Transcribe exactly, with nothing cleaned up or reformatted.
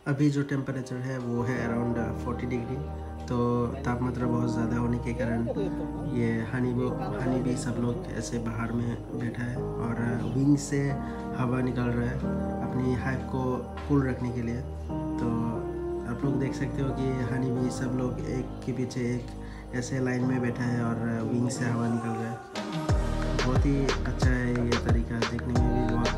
अभी जो टेम्परेचर है वो है अराउंड फोर्टी डिग्री। तो तापमात्रा बहुत ज़्यादा होने के कारण ये हनी वो हनी भी सब लोग ऐसे बाहर में बैठा है और विंग से हवा निकल रहा है अपनी हाइव को कूल रखने के लिए। तो आप लोग देख सकते हो कि हनी भी सब लोग एक के पीछे एक ऐसे लाइन में बैठा है और विंग से हवा निकल रहा है। बहुत ही अच्छा है ये तरीका, देखने में भी बहुत